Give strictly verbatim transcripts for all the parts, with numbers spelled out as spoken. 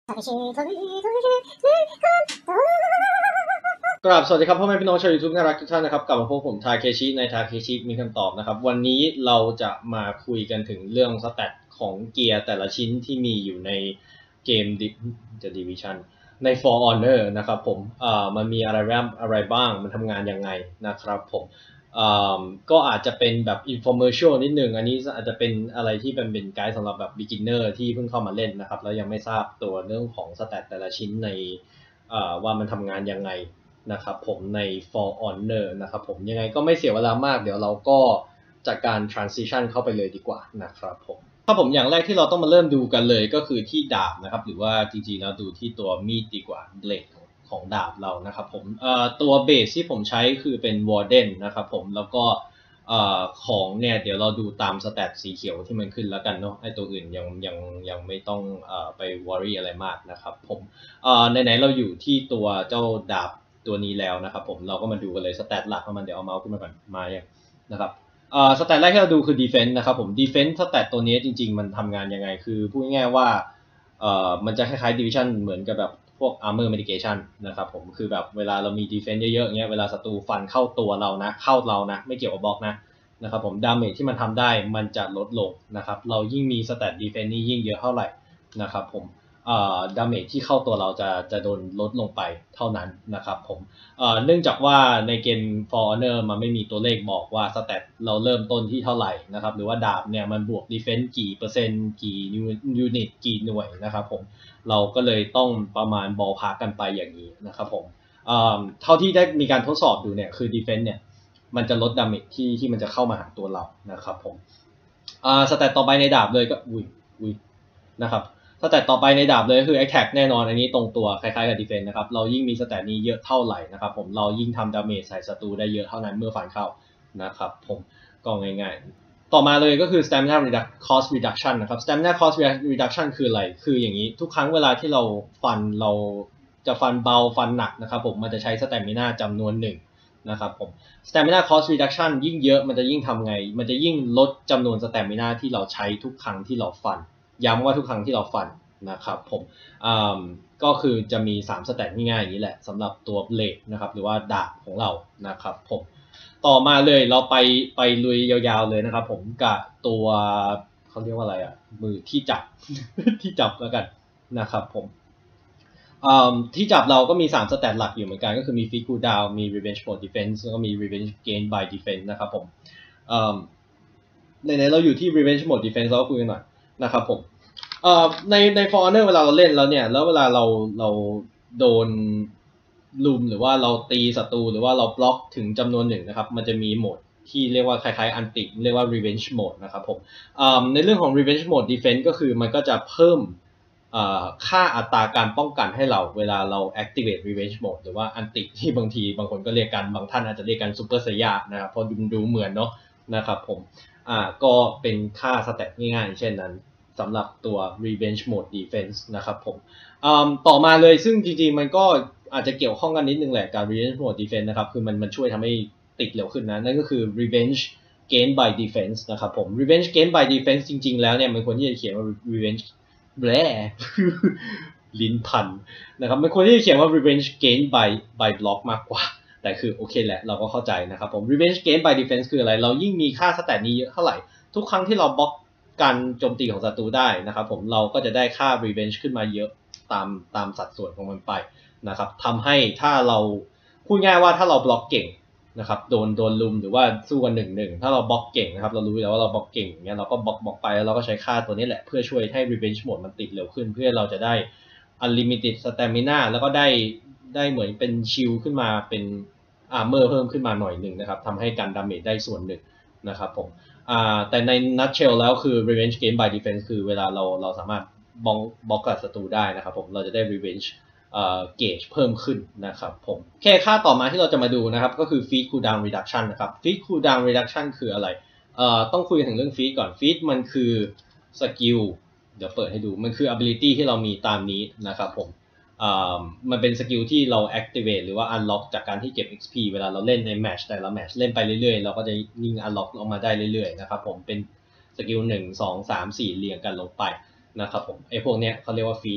กราบสวัสดีครับพ่อแม่พี่น้องชาวยูทูบน่ารักทุกท่านนะครับกลับมาพบผมทาเคชิในทาเคชิมีคำตอบนะครับวันนี้เราจะมาคุยกันถึงเรื่องสแตทของเกียร์แต่ละชิ้นที่มีอยู่ในเกมจะดิวิชั่นใน For Honor นะครับผมอ่ามันมีอะไรบ้างอะไรบ้างมันทำงานยังไงนะครับผมอ่าก็อาจจะเป็นแบบ infomercial นิดนึงอันนี้อาจจะเป็นอะไรที่เป็นเป็นไกด์สำหรับแบบ beginner ที่เพิ่งเข้ามาเล่นนะครับแล้วยังไม่ทราบตัวเรื่องของสแตทแต่ละชิ้นในอ่าว่ามันทำงานยังไงนะครับผมใน For Honor นะครับผมยังไงก็ไม่เสียเวลามากเดี๋ยวเราก็จัดการ transition เข้าไปเลยดีกว่านะครับผมถ้าผมอย่างแรกที่เราต้องมาเริ่มดูกันเลยก็คือที่ดาบนะครับหรือว่าจริงๆแล้วดูที่ตัวมีดดีกว่าเบลดของดาบเรานะครับผมเอ่อตัวเบสที่ผมใช้คือเป็น Warden นะครับผมแล้วก็เอ่อของเนี่ยเดี๋ยวเราดูตามสแตทสีเขียวที่มันขึ้นแล้วกันเนาะไอตัวอื่นยังยังยังไม่ต้องเอ่อไป worry อะไรมากนะครับผมเอ่อไหนๆเราอยู่ที่ตัวเจ้าดาบตัวนี้แล้วนะครับผมเราก็มาดูกันเลยสแตทหลักของมันเดี๋ยวเอาเมาส์ขึ้นมาก่อนมาอย่างนะครับเอ่อสแตทแรกที่เราดูคือ defense นะครับผม defense สแตทตัวนี้จริงๆมันทำงานยังไงคือพูดง่ายๆว่าเอ่อมันจะคล้ายๆ division เหมือนกับแบบพวก armor mitigation นะครับผมคือแบบเวลาเรามี defense เยอะๆเงี้ยเวลาศัตรูฟันเข้าตัวเรานะเข้าเรานะไม่เกี่ยวกับบล็อกนะนะครับผมดาเมจที่มันทำได้มันจะลดลงนะครับเรายิ่งมีสแตท defense นี่ยิ่งเยอะเท่าไหร่นะครับผมเอ่อดาเมจที่เข้าตัวเราจะจะโดนลดลงไปเท่านั้นนะครับผมเอ่อเนื่องจากว่าในเกม For Honor มันไม่มีตัวเลขบอกว่าสแตทเราเริ่มต้นที่เท่าไหร่นะครับหรือว่าดาบเนี่ยมันบวก defense กี่เปอร์เซ็นต์กี่ยูนิตกี่หน่วยนะครับผมเราก็เลยต้องประมาณบอลพากันไปอย่างนี้นะครับผมเอ่อเท่าที่ได้มีการทดสอบดูเนี่ยคือ defense เนี่ยมันจะลดดาเมจที่ที่มันจะเข้ามาหาตัวเรานะครับผมอ่าสแตทต่อไปในดาบเลยก็อุ้ยอุ้ยนะครับสแตทต่อไปในดาบเลยคือ attack แน่นอนอันนี้ตรงตัวคล้ายๆกับ defense นะครับเรายิ่งมีสแตทนี้เยอะเท่าไหร่นะครับผมเรายิ่งทำดาเมจใส่ศัตรูได้เยอะเท่านั้นเมื่อฟันเข้านะครับผมก็ง่ายๆต่อมาเลยก็คือ stamina cost reduction นะครับ stamina cost reduction คืออะไรคืออย่างนี้ทุกครั้งเวลาที่เราฟันเราจะฟันเบาฟันหนักนะครับผมมันจะใช้ stamina จำนวนหนึ่งนะครับผม stamina cost reduction ยิ่งเยอะมันจะยิ่งทำไงมันจะยิ่งลดจำนวน stamina ที่เราใช้ทุกครั้งที่เราฟันย้ำว่าทุกครั้งที่เราฟันนะครับผมก็คือจะมีสามสแตทง่ายๆอย่างนี้แหละสำหรับตัวเบลดนะครับหรือว่าดาบของเรานะครับผมต่อมาเลยเราไปไปลุยยาวๆเลยนะครับผมกับตัวเขาเรียกว่าอะไรอ่ะมือที่จับ ที่จับแล้วกันนะครับผมที่จับเราก็มีสามสแตทหลักอยู่เหมือนกันก็คือมี Feed Cooldown มี Revenge Mode Defense แล้วก็มี Revenge Gain by Defense นะครับผมในในเราอยู่ที่ Revenge Mode Defense เราก็คุยกันหน่อยนะครับผมในใน For Honor เวลาเราเล่นแล้วเนี่ยแล้วเวลาเราเราโดนลุมหรือว่าเราตีศัตรูหรือว่าเราบล็อกถึงจำนวนหนึ่งนะครับมันจะมีโหมดที่เรียกว่าคล้ายๆอันติเรียกว่า Revenge Mode นะครับผมในเรื่องของ Revenge Mode Defense ก็คือมันก็จะเพิ่มค่าอัตราการป้องกันให้เราเวลาเรา activate revenge mode หรือว่าอันติที่บางทีบางคนก็เรียกกันบางท่านอาจจะเรียกกัน super saiya นะครับเพราะดูดูเหมือนเนาะนะครับผมอ่าก็เป็นค่าสแตทง่ายๆเช่นนั้นสำหรับตัว revenge mode defense นะครับผมต่อมาเลยซึ่งจริงๆมันก็อาจจะเกี่ยวข้องกันนิดนึงแหละกับ revenge mode defense นะครับคือมันมันช่วยทำให้ติดเร็วขึ้นนะนั่นก็คือ revenge gain by defense นะครับผม revenge gain by defense จริงๆแล้วเนี่ยมันควรที่จะเขียนว่า revengeแบลลิ้นพันนะครับมันควรที่จะเขียนว่า revenge gain by by block มากกว่าแต่คือโอเคแหละเราก็เข้าใจนะครับผม revenge gain by defense คืออะไรเรายิ่งมีค่าสแตทนี้เยอะเท่าไหร่ทุกครั้งที่เราบล็อกการโจมตีของศัตรูได้นะครับผมเราก็จะได้ค่า revenge ขึ้นมาเยอะตามตามสัดส่วนของมันไปนะครับทำให้ถ้าเราพูดง่ายว่าถ้าเราบล็อกเก่งนะครับโดนโดนลุมหรือว่าสู้กันหนึ่งหนึ่งถ้าเราบล็อกเก่งนะครับเรารู้แล้วว่าเราบล็อกเก่งอย่างเงี้ยเราก็บล็อกบล็อกไปแล้วเราก็ใช้ค่าตัวนี้แหละเพื่อช่วยให้ revenge mode มันติดเร็วขึ้นเพื่อเราจะได้ unlimited stamina แล้วก็ได้ได้เหมือนเป็นชิลขึ้นมาเป็น armor เพิ่มขึ้นมาหน่อยหนึ่งนะครับทำให้การดาเมจได้ส่วนหนึ่งนะครับผมแต่ใน nutshell แล้วคือ revenge gain by defense คือเวลาเราเราสามารถบล็อกบล็อกกับศัตรูได้นะครับผมเราจะได้ revengeเกจเพิ่มขึ้นนะครับผมแค่ค่าต่อมาที่เราจะมาดูนะครับก็คือ feed cooldown reduction นะครับ feed cooldown reduction คืออะไรเอ่อต้องคุยถึงเรื่อง feed ก่อน feed มันคือสกิลเดี๋ยวเปิดให้ดูมันคือ ability ที่เรามีตามนี้นะครับผมเอ่อมันเป็นสกิลที่เรา activate หรือว่า unlock จากการที่เก็บ เอ็กซ์ พี เวลาเราเล่นใน match แต่ละ match เล่นไปเรื่อยๆเราก็จะยิ่ง unlock ออกมาได้เรื่อยๆนะครับผมเป็นสกิลหนึ่ง สอง สาม สี่เรียงกันลงไปนะครับผมไอ้พวกเนี้ยเขาเรียกว่า feed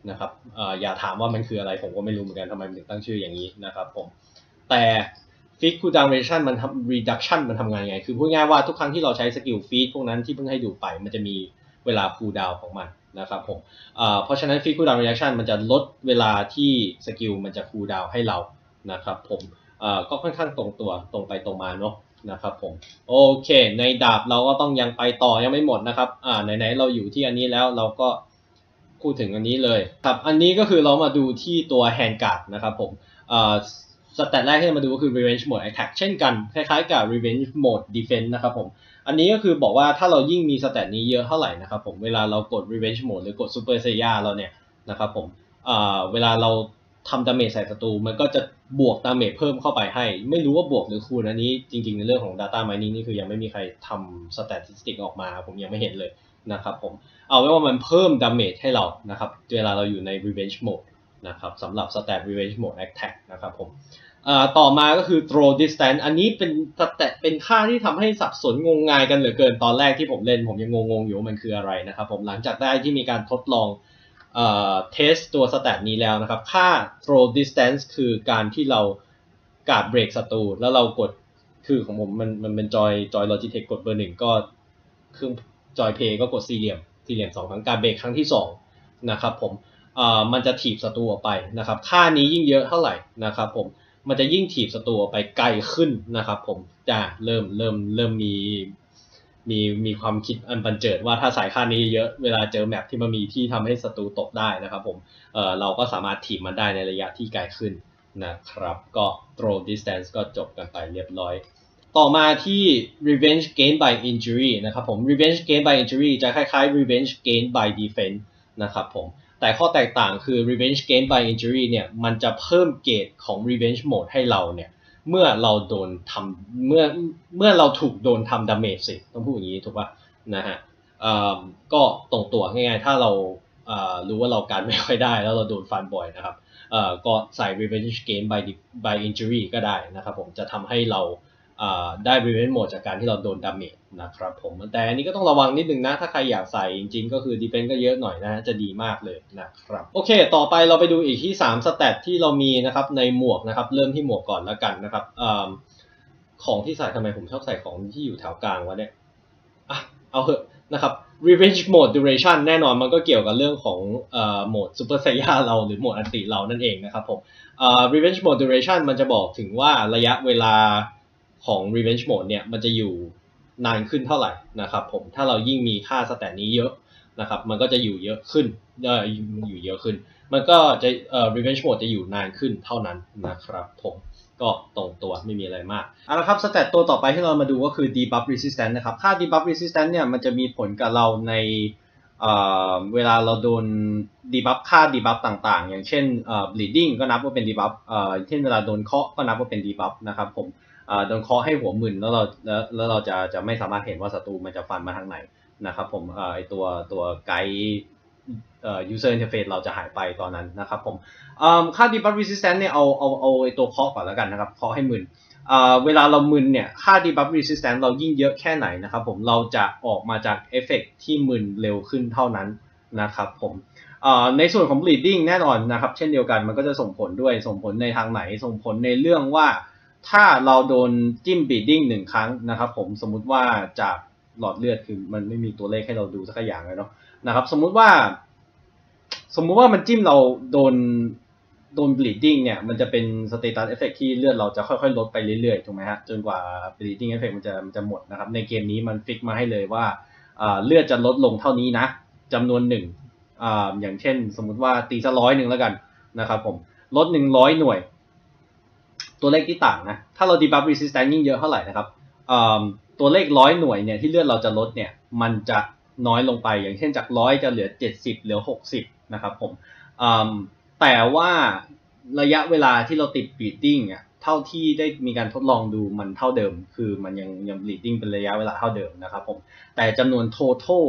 นะครับเอ่ออย่าถามว่ามันคืออะไรผมก็ไม่รู้เหมือนกันทำไมถึงตั้งชื่ออย่างนี้นะครับผมแต่ fixed cooldown duration มันทำ reduction มันทำงานยังไงคือพูดง่ายว่าทุกครั้งที่เราใช้สกิลฟีดพวกนั้นที่เพิ่งให้ดูไปมันจะมีเวลา cooldown ของมันนะครับผมเอ่อเพราะฉะนั้น fixed cooldown reduction มันจะลดเวลาที่สกิลมันจะ cooldown ให้เรานะครับผมเอ่อก็ค่อนข้างตรงตัวตรงไปตรงมาเนาะนะครับผมโอเคในดาบเราก็ต้องยังไปต่อยังไม่หมดนะครับอ่าไหนๆเราอยู่ที่อันนี้แล้วเราก็พูดถึงอันนี้เลยครับอันนี้ก็คือเรามาดูที่ตัว hand guard นะครับผมเอ่อสเตตแรกที่มาดูก็คือ revenge mode attack เช่นกันคล้ายๆกับ revenge mode defense นะครับผมอันนี้ก็คือบอกว่าถ้าเรายิ่งมีสเตตนี้เยอะเท่าไหร่นะครับผมเวลาเรากด revenge mode หรือกด super saiya เราเนี่ยนะครับผมเอ่อเวลาเราทำดาเมจใส่ศัตรูมันก็จะบวกดาเมจเพิ่มเข้าไปให้ไม่รู้ว่าบวกหรือคูณอันนี้จริงๆในเรื่องของ data mining นี่คือยังไม่มีใครทำ statistic ออกมาผมยังไม่เห็นเลยนะครับผมเอาไว้ว่ามันเพิ่มดาเมจให้เรานะครับเวลาเราอยู่ใน revenge mode นะครับสำหรับ stat revenge mode attack นะครับผมต่อมาก็คือ throw distance อันนี้เป็น stat เป็นค่าที่ทำให้สับสนงงงายกันเหลือเกินตอนแรกที่ผมเล่นผมยังงงๆอยู่ว่ามันคืออะไรนะครับผมหลังจากได้ที่มีการทดลองเอ่อเทสตัวสแตทนี้แล้วนะครับค่า throw distance คือการที่เราการ์ดเบรกศัตรูแล้วเรากดคือของผมมันมันเป็นจอยจอย Logitech กดเบอร์หนึ่งก็เครื่องจอยเพย์ก็กดสี่เหลี่ยมสี่เหลี่ยมสองครั้งการเบรกครั้งที่สองนะครับผมเอ่อมันจะถีบศัตรูออกไปนะครับค่านี้ยิ่งเยอะเท่าไหร่นะครับผมมันจะยิ่งถีบศัตรูออกไปไกลขึ้นนะครับผมจะเริ่มเริ่มเริ่มมีมีมีความคิดอันบันเจิดว่าถ้าใส่ค่านี้เยอะเวลาเจอแมปที่มันมีที่ทำให้ศัตรูตกได้นะครับผมเอ่อเราก็สามารถถีบมันได้ในระยะที่ไกลขึ้นนะครับก็ throw distance ก็จบกันไปเรียบร้อยต่อมาที่ revenge gained by injury นะครับผม revenge gained by injury จะคล้ายๆ revenge gained by defense นะครับผมแต่ข้อแตกต่างคือ revenge gained by injury เนี่ยมันจะเพิ่มเกรดของ revenge mode ให้เราเนี่ยเมื่อเราโดนทำเมื่อเมื่อเราถูกโดนทำดาเมจสิต้องพูดอย่างนี้ถูกป่ะนะฮะก็ตรงตัวง่ายๆถ้าเรารู้ว่าเราการไม่ค่อยได้แล้วเราโดนฟันบ่อยนะครับก็ใส่ revenge gained by by injury ก็ได้นะครับผมจะทำให้เราได้ revenge mode จากการที่เราโดนดาเมจนะครับผมแต่อันนี้ก็ต้องระวังนิดนึงนะถ้าใครอยากใส่จริงๆก็คือ defense ก็เยอะหน่อยนะจะดีมากเลยนะครับโอเคต่อไปเราไปดูอีกที่สามสแตทที่เรามีนะครับในหมวกนะครับเริ่มที่หมวกก่อนแล้วกันนะครับของที่ใส่ทำไมผมชอบใส่ของที่อยู่แถวกลางวะเนี่ยอ่ะเอาเถอะนะครับ revenge mode duration แน่นอนมันก็เกี่ยวกับเรื่องของเอ่อโหมด super saiya เราหรือโหมดอันติเรานั่นเองนะครับผมเอ่อ revenge mode duration มันจะบอกถึงว่าระยะเวลาของ revenge mode เนี่ยมันจะอยู่นานขึ้นเท่าไหร่นะครับผมถ้าเรายิ่งมีค่าสแตทนี้เยอะนะครับมันก็จะอยู่เยอะขึ้นเอ่ออยู่เยอะขึ้นมันก็จะเอ่อ revenge mode จะอยู่นานขึ้นเท่านั้นนะครับผมก็ตรงตัวไม่มีอะไรมากเอาละครับสแตทตัวต่อไปที่เรามาดูก็คือ debuff resistance นะครับค่า debuff resistance เนี่ยมันจะมีผลกับเราในเอ่อเวลาเราโดน debuff ค่า debuff ต่างๆอย่างเช่นเอ่อ bleeding ก็นับว่าเป็น debuff เอ่อเช่นเวลาโดนเคาะก็นับว่าเป็น debuff นะครับผมเอ่อโดนเคาะให้หัวมึนแล้วเราแล้วแล้วเราจะจะไม่สามารถเห็นว่าศัตรูมันจะฟันมาทางไหนนะครับผมเอ่อไอตัวตัวไกด์เอ่อ user interface เราจะหายไปตอนนั้นนะครับผมค่า debuff resistance เนี่ยเอาเอาเอาไอตัวเคาะก่อนแล้วกันนะครับเคาะให้มึนเอ่อเวลาเรามึนเนี่ยค่า debuff resistance เรายิ่งเยอะแค่ไหนนะครับผมเราจะออกมาจากเอฟเฟกต์ที่มึนเร็วขึ้นเท่านั้นนะครับผมเอ่อในส่วนของ bleeding แน่นอนนะครับเช่นเดียวกันมันก็จะส่งผลด้วยส่งผลในทางไหนส่งผลในเรื่องว่าถ้าเราโดนจิ้ม bleeding หนึ่งครั้งนะครับผมสมมุติว่าจากหลอดเลือดคือมันไม่มีตัวเลขให้เราดูสักอย่างเลยเนาะนะครับสมมุติว่าสมมุติว่ามันจิ้มเราโดนโดน bleeding เนี่ยมันจะเป็น status effect ที่เลือดเราจะค่อยๆลดไปเรื่อยๆถูกไหมฮะจนกว่า bleeding effect มันจะมันจะหมดนะครับในเกมนี้มันฟิกมาให้เลยว่าเลือดจะลดลงเท่านี้นะจำนวนหนึ่งอย่างเช่นสมมุติว่าตีซะร้อยหนึ่งแล้วกันนะครับผมลดหนึ่งร้อยหน่วยตัวเลขที่ต่างนะถ้าเรา debuff resistance ยิ่งเยอะเท่าไหร่นะครับตัวเลขร้อยหน่วยเนี่ยที่เลือดเราจะลดเนี่ยมันจะน้อยลงไปอย่างเช่นจากร้อยจะเหลือเจ็ดสิบเหลือหกสิบนะครับผมแต่ว่าระยะเวลาที่เราติด bleeding อ่ะเท่าที่ได้มีการทดลองดูมันเท่าเดิมคือมันยังยัง bleeding เป็นระยะเวลาเท่าเดิมนะครับผมแต่จำนวน total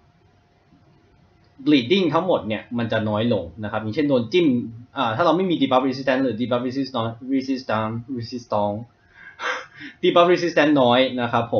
bleeding ทั้งหมดเนี่ยมันจะน้อยลงนะครับอย่างเช่นโดนจิ้มถ้าเราไม่มี debuff resistance หรือ debuff resistance resistance resistance debuff resistance น้อยนะครับผม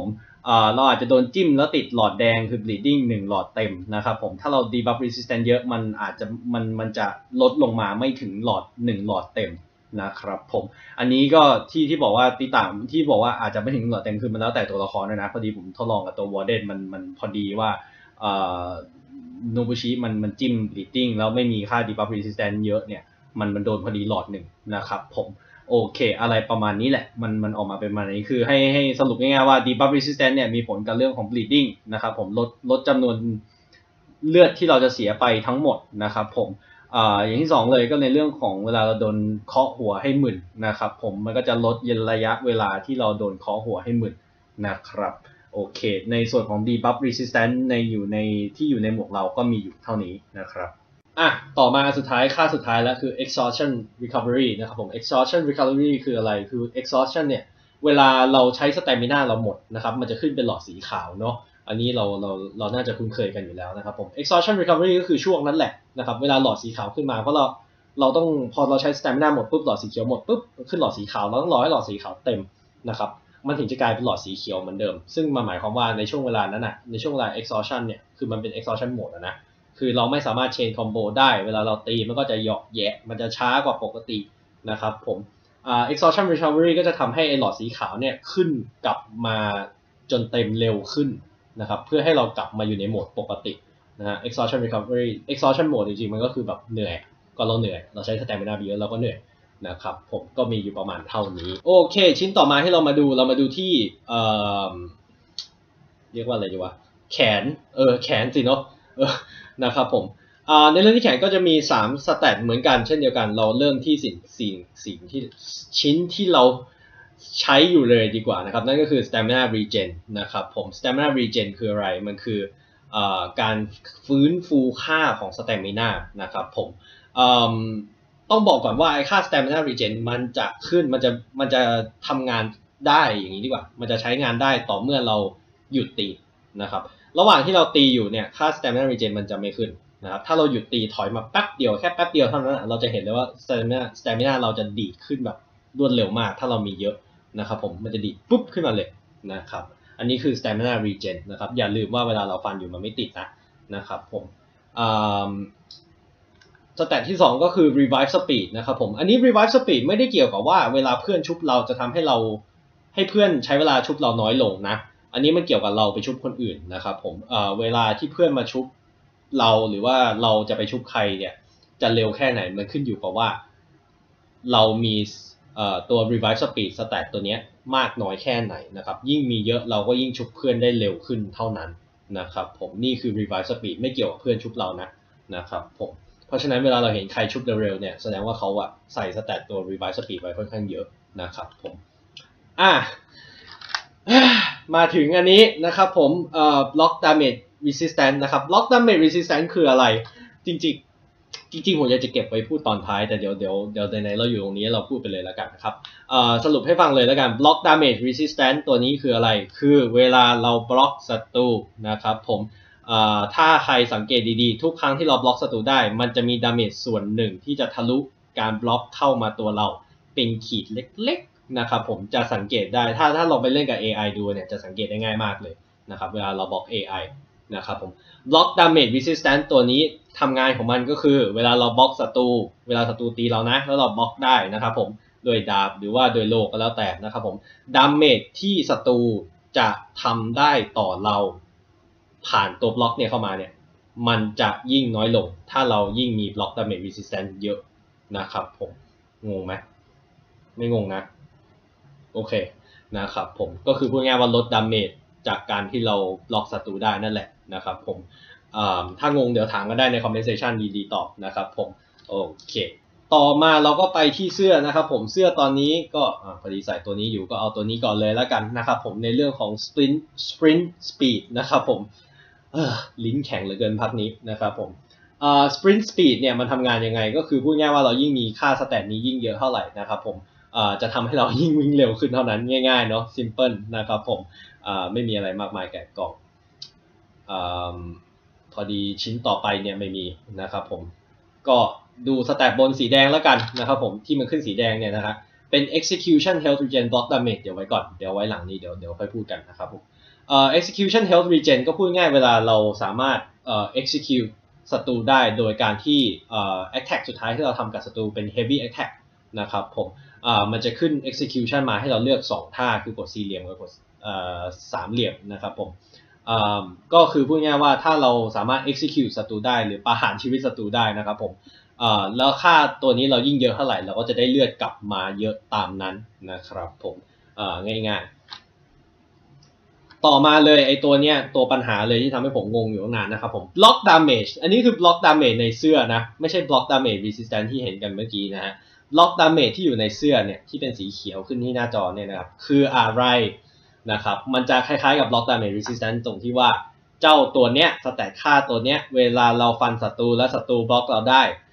เราอาจจะโดนจิ้มแล้วติดหลอดแดงคือ bleeding หนึ่งหลอดเต็มนะครับผมถ้าเรา debuff resistant เยอะมันอาจจะมันมันจะลดลงมาไม่ถึงหลอดหนึ่งหลอดเต็มนะครับผมอันนี้ก็ที่ที่บอกว่าตีต่างที่บอกว่าอาจจะไม่ถึงหลอดเต็มคือมันแล้วแต่ตัวละครด้วยนะพอดีผมทดลองกับตัว Warden มันมันพอดีว่าโนบุชิมันมันจิ้ม bleeding แล้วไม่มีค่า debuff resistant เยอะเนี่ยมันมันโดนพอดีหลอดหนึ่งนะครับผมโอเคอะไรประมาณนี้แหละมันมันออกมาเป็นประมาณนี้คือให้ให้สรุปง่ายๆว่า debuff resistant เนี่ยมีผลกับเรื่องของ bleeding นะครับผมลดลดจำนวนเลือดที่เราจะเสียไปทั้งหมดนะครับผมอ่าอย่างที่สองเลยก็ในเรื่องของเวลาเราโดนเคาะหัวให้มึนนะครับผมมันก็จะลดระยะเวลาที่เราโดนเคาะหัวให้มึนนะครับโอเคในส่วนของ debuff resistant ในอยู่ในที่อยู่ในหมวกเราก็มีอยู่เท่านี้นะครับอ่ะต่อมาสุดท้ายค่าสุดท้ายแล้วคือ exhaustion recovery นะครับผม exhaustion recovery คืออะไรคือ exhaustion เนี่ยเวลาเราใช้ stamina เราหมดนะครับมันจะขึ้นเป็นหลอดสีขาวเนาะอันนี้เราเราเราน่าจะคุ้นเคยกันอยู่แล้วนะครับผม exhaustion recovery ก็คือช่วงนั้นแหละนะครับเวลาหลอดสีขาวขึ้นมาเพราะเราเราต้องพอเราใช้ stamina หมดปุ๊บหลอดสีเขียวหมดปุ๊บขึ้นหลอดสีขาวเราต้องรอให้หลอดสีขาวเต็มนะครับมันถึงจะกลายเป็นหลอดสีเขียวเหมือนเดิมซึ่งมาหมายความว่าในช่วงเวลานั้นน่ะในช่วงเวลา exhaustion เนี่ยคือมันเป็น exhaustion mode นะคือเราไม่สามารถ chain combo ได้เวลาเราตีมันก็จะเหยาะแยะมันจะช้ากว่าปกตินะครับผมอ่า exhaustion recovery ก็จะทำให้ไอ้หลอดสีขาวเนี่ยขึ้นกลับมาจนเต็มเร็วขึ้นนะครับเพื่อให้เรากลับมาอยู่ในโหมดปกตินะฮะ exhaustion recovery exhaustion mode จริงๆมันก็คือแบบเหนื่อยก็เราเหนื่อยเราใช้ stamina เยอะเราก็เหนื่อยนะครับผมก็มีอยู่ประมาณเท่านี้โอเคชิ้นต่อมาให้เรามาดูเรามาดูที่เอ่อเรียกว่าอะไรดีวะแขนเออแขนสิเนาะเออนะครับผมในเรื่องที่แขนก็จะมีสามสแตทเหมือนกันเช่นเดียวกันเราเริ่มที่สิ่งสิ่งสิ่งที่ชิ้นที่เราใช้อยู่เลยดีกว่านะครับนั่นก็คือ stamina regen นะครับผม stamina regen คืออะไรมันคือการฟื้นฟูค่าของ stamina นะครับผมต้องบอกก่อนว่าไอ้ค่า stamina regen มันจะขึ้นมันจะมันจะทำงานได้อย่างนี้ดีกว่ามันจะใช้งานได้ต่อเมื่อเราหยุดตีนะครับระหว่างที่เราตีอยู่เนี่ยค่า stamina regen มันจะไม่ขึ้นนะครับถ้าเราหยุดตีถอยมาแป๊บเดียวแค่แป๊บเดียวเท่านั้นเราจะเห็นเลยว่า stamina stamina เราจะดีดขึ้นแบบรวดเร็วมากถ้าเรามีเยอะนะครับผมมันจะดีดปุ๊บขึ้นมาเลยนะครับอันนี้คือ stamina regen นะครับอย่าลืมว่าเวลาเราฟันอยู่มันไม่ติดนะนะครับผมสเตตที่สองก็คือ revive speed นะครับผมอันนี้ revive speed ไม่ได้เกี่ยวกับว่าเวลาเพื่อนชุบเราจะทำให้เราให้เพื่อนใช้เวลาชุบเราน้อยลงนะอันนี้มันเกี่ยวกับเราไปชุบคนอื่นนะครับผมเอ่อเวลาที่เพื่อนมาชุบเราหรือว่าเราจะไปชุบใครเนี่ยจะเร็วแค่ไหนมันขึ้นอยู่กับว่าเรามีเอ่อตัว revive speed stat ตัวนี้มากน้อยแค่ไหนนะครับยิ่งมีเยอะเราก็ยิ่งชุบเพื่อนได้เร็วขึ้นเท่านั้นนะครับผมนี่คือ revive speed ไม่เกี่ยวกับเพื่อนชุบเรานะนะครับผมเพราะฉะนั้นเวลาเราเห็นใครชุบเร็วๆเนี่ยแสดงว่าเขาอะใส่สแตทตัว revive speed ไว้ค่อนข้างเยอะนะครับผมอ่ะมาถึงอันนี้นะครับผมเอ่อ block damage resistant นะครับ block damage resistant คืออะไรจริงๆจริงๆผมอยากจะเก็บไว้พูดตอนท้ายแต่เดี๋ยวเดี๋ยวเดี๋ยวในเราอยู่ตรงนี้เราพูดไปเลยแล้วกันนะครับเอ่อสรุปให้ฟังเลยแล้วกัน block damage resistant ตัวนี้คืออะไรคือเวลาเราบล็อกศัตรูนะครับผมถ้าใครสังเกตดีๆทุกครั้งที่เราบล็อกศัตรูได้มันจะมีดาเมจส่วนหนึ่งที่จะทะลุการบล็อกเข้ามาตัวเราเป็นขีดเล็กๆนะครับผมจะสังเกตได้ถ้าถ้าลองไปเล่นกับ เอ ไอ ดูเนี่ยจะสังเกตได้ง่ายมากเลยนะครับเวลาเราบล็อก เอ ไอ นะครับผม block damage resistant ตัวนี้ทำงานของมันก็คือเวลาเราบล็อกศัตรูเวลาศัตรูตีเรานะแล้วเราบล็อกได้นะครับผมโดยดาบหรือว่าโดยโลก็แล้วแต่นะครับผมดาเมจที่ศัตรูจะทำได้ต่อเราผ่านตัวบล็อกเนี่ยเข้ามาเนี่ยมันจะยิ่งน้อยลงถ้าเรายิ่งมี block damage resistant เยอะนะครับผมงงไหมไม่งงนะโอเคนะครับผมก็คือพูดง่ายว่าลดดาเมจจากการที่เราบล็อกศัตรูได้นั่นแหละนะครับผมถ้างงเดี๋ยวถามกันได้ในคอมเมนต์เซสชันดีๆตอบนะครับผมโอเคต่อมาเราก็ไปที่เสื้อนะครับผมเสื้อตอนนี้ก็พอดีใส่ตัวนี้อยู่ก็เอาตัวนี้ก่อนเลยแล้วกันนะครับผมในเรื่องของ sprint sprint speed นะครับผมลิ้นแข็งเหลือเกินพักนี้นะครับผม sprint speed เนี่ยมันทำงานยังไงก็คือพูดง่ายว่าเรายิ่งมีค่าสแตทนี้ยิ่งเยอะเท่าไหร่นะครับผมจะทำให้เรายิ่งวิ่งเร็วขึ้นเท่านั้นง่ายๆเนาะ simple นะครับผมไม่มีอะไรมากมายแกะกล่องพอดีชิ้นต่อไปเนี่ยไม่มีนะครับผมก็ดูสแตทบนสีแดงแล้วกันนะครับผมที่มันขึ้นสีแดงเนี่ยนะครับเป็น execution health regen block damage เดี๋ยวไว้ก่อนเดี๋ยวไว้หลังนี้เดี๋ยวเดี๋ยวค่อยพูดกันนะครับผมเอ่อ execution health regen ก็พูดง่ายเวลาเราสามารถเอ่อ execute ศัตรูได้โดยการที่เอ่อ attack สุดท้ายที่เราทำกับศัตรูเป็น heavy attack นะครับผมอ่ามันจะขึ้น execution มาให้เราเลือกสองท่าคือกดสี่เหลี่ยมกับกดเอ่อสามเหลี่ยมนะครับผมอ่าก็คือพูดง่ายว่าถ้าเราสามารถ execute ศัตรูได้หรือประหารชีวิตศัตรูได้นะครับผมอ่าแล้วค่าตัวนี้เรายิ่งเยอะเท่าไหร่เราก็จะได้เลือดกลับมาเยอะตามนั้นนะครับผมอ่าง่ายๆต่อมาเลยไอตัวเนี้ยตัวปัญหาเลยที่ทำให้ผมงงอยู่ตั้งนานนะครับผม block damage อันนี้คือ block damage ในเสื้อนะไม่ใช่ block damage resistance ที่เห็นกันเมื่อกี้นะฮะblock damage ที่อยู่ในเสื้อเนี่ยที่เป็นสีเขียวขึ้นที่หน้าจอเนี่ยนะครับคืออะไรนะครับมันจะคล้ายๆกับ block damage resistance ตรงที่ว่าเจ้าตัวเนี้ยสแตทค่าตัวเนี้ยเวลาเราฟันศัตรูและศัตรูบล็อกเราได้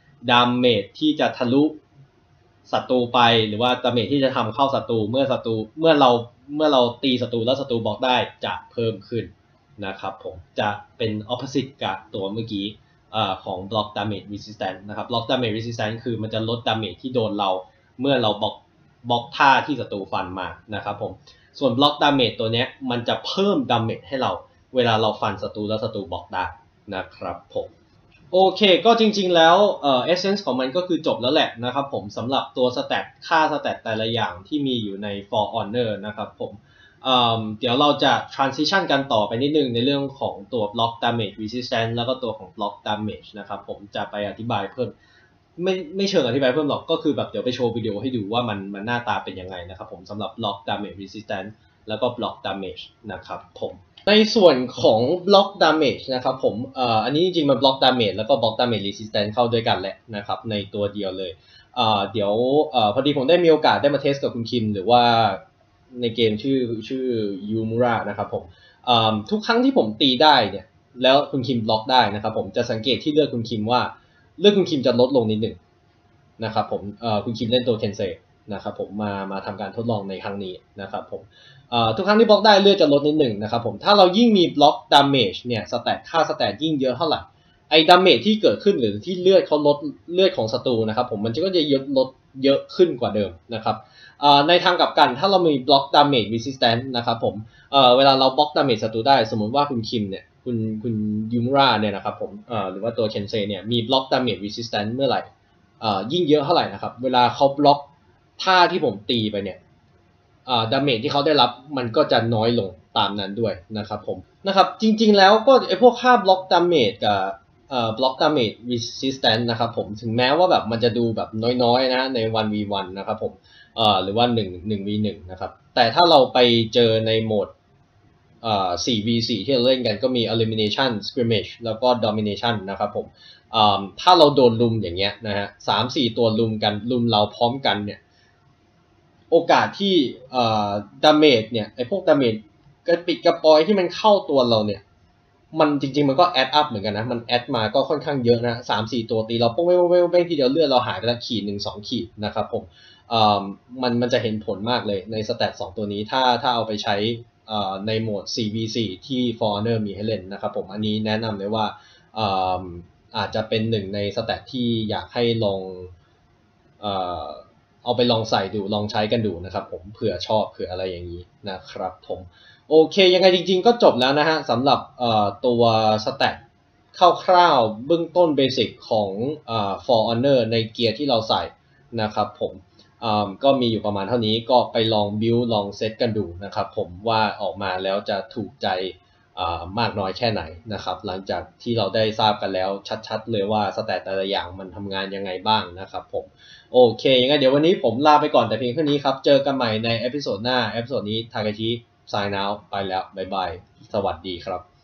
damage ที่จะทะลุศัตรูไปหรือว่า damage ที่จะทำเข้าศัตรูเมื่อศัตรูเมื่อเราเมื่อเราตีศัตรูแล้วศัตรูบล็อกได้จะเพิ่มขึ้นนะครับผมจะเป็น opposite กับตัวเมื่อกี้ของ block damage resistance นะครับ block damage resistance คือมันจะลด damage ที่โดนเราเมื่อเราบล็อกบล็อกท่าที่ศัตรูฟันมานะครับผมส่วน block damage ตัวนี้มันจะเพิ่ม damage ให้เราเวลาเราฟันศัตรูแล้วศัตรูบล็อกได้นะครับผมโอเคก็จริงๆแล้วเอ่อ essence ของมันก็คือจบแล้วแหละนะครับผมสำหรับตัว stat ค่า stat แต่ละอย่างที่มีอยู่ใน For Honor นะครับผมเอ่อเดี๋ยวเราจะ transition กันต่อไปนิดนึงในเรื่องของตัว block damage resistance แล้วก็ตัวของ block damage นะครับผมจะไปอธิบายเพิ่มไม่ไม่เชิงอธิบายเพิ่มหรอกก็คือแบบเดี๋ยวไปโชว์วิดีโอให้ดูว่ามันมันหน้าตาเป็นยังไงนะครับผมสำหรับ block damage resistance แล้วก็ block damage นะครับผมในส่วนของ block damage นะครับผมเอ่ออันนี้จริงๆมัน block damage แล้วก็ block damage resistance เข้าด้วยกันแหละนะครับในตัวเดียวเลยเอ่อเดี๋ยวเอ่อพอดีผมได้มีโอกาสได้มาเทสกับคุณคิมหรือว่าในเกมชื่อชื่อยูมูระนะครับผมเอ่อทุกครั้งที่ผมตีได้เนี่ยแล้วคุณคิมบล็อกได้นะครับผมจะสังเกตที่เลือดคุณคิมว่าเลือดคุณคิมจะลดลงนิดหนึ่งนะครับผมเอ่อคุณคิมเล่นตัวเคนเซนะครับผมมามาทำการทดลองในครั้งนี้นะครับผมทุกครั้งที่บล็อกได้เลือดจะลดนิดหนึ่งนะครับผมถ้าเรายิ่งมีบล็อกดาเมจเนี่ยสแตทค่าสแตทยิ่งเยอะเท่าไหร่ไอ้ดาเมจที่เกิดขึ้นหรือที่เลือดเขาลดเลือดของศัตรูนะครับผมมันก็จะเยอะลดเยอะขึ้นกว่าเดิมนะครับในทางกลับกันถ้าเรามีบล็อกดาเมจรีสิสแตนต์นะครับผมเวลาเราบล็อกดาเมจศัตรูได้สมมติว่าคุณคิมเนี่ยคุณคุณยูมราเนี่ยนะครับผมหรือว่าตัวเคนเซเนี่ยมีบล็อกดาเมจรีสิสแตนต์เมื่อไหร่ยิ่งเยอะเท่าไหร่นะครับเวลาเขาบล็อกท่าที่ผมตีไปเนี่ยอ่าดาเมจที่เขาได้รับมันก็จะน้อยลงตามนั้นด้วยนะครับผมนะครับจริงๆแล้วก็ไอพวกค่าบล็อกดาเมจกับเอ่อบล็อกดาเมจรีสิสแตนต์นะครับผมถึงแม้ว่าแบบมันจะดูแบบน้อยๆนะใน วัน วี วัน นะครับผมเอ่อหรือว่าหนึ่ง หนึ่ง วี หนึ่ง นะครับแต่ถ้าเราไปเจอในโหมดเอ่อ สี่ วี สี่ ที่เราเล่นกันก็มี elimination scrimmage แล้วก็ domination นะครับผมเอ่อถ้าเราโดนลุมอย่างเงี้ยนะฮะ สาม สี่ ตัวลุมกันลุมเราพร้อมกันเนี่ยโอกาสที่เอ่อดาเมจเนี่ยไอพวกดาเมจกระปิดกระปอยที่มันเข้าตัวเราเนี่ยมันจริงๆมันก็แอดอัพเหมือนกันนะมันแอดมาก็ค่อนข้างเยอะนะ สาม สี่ ตัวตีเราป้งเว้งเว้งเว้งทีเดียวเลือดเราหายไปละขีดหนึ่ง สองขีดนะครับผมเอ่อมันมันจะเห็นผลมากเลยในสแตทสองตัวนี้ถ้าถ้าเอาไปใช้เอ่อในโหมด สี่ วี สี่ ที่ For Honor มีให้เล่นนะครับผมอันนี้แนะนำเลยว่าเอ่ออาจจะเป็นหนึ่งในสแตทที่อยากให้ลองเอ่อเอาไปลองใส่ดูลองใช้กันดูนะครับผมเผื่อชอบเผื่ออะไรอย่างนี้นะครับผมโอเคยังไงจริงๆก็จบแล้วนะฮะสำหรับตัวสแตทคร่าวๆเบื้องต้นเบสิกของเอ่อ For Honor ในเกียร์ที่เราใส่นะครับผมก็มีอยู่ประมาณเท่านี้ก็ไปลองบิวลองเซตกันดูนะครับผมว่าออกมาแล้วจะถูกใจมากน้อยแค่ไหนนะครับหลังจากที่เราได้ทราบกันแล้วชัดๆเลยว่าสแตทแต่ละอย่างมันทำงานยังไงบ้างนะครับผมโอเคยังไงเดี๋ยววันนี้ผมลาไปก่อนแต่เพียงเท่านี้ครับเจอกันใหม่ในเอพิโซดหน้าเอพิโซดนี้ทาเคชิ sign out ไปแล้วบ๊ายบายสวัสดีครับ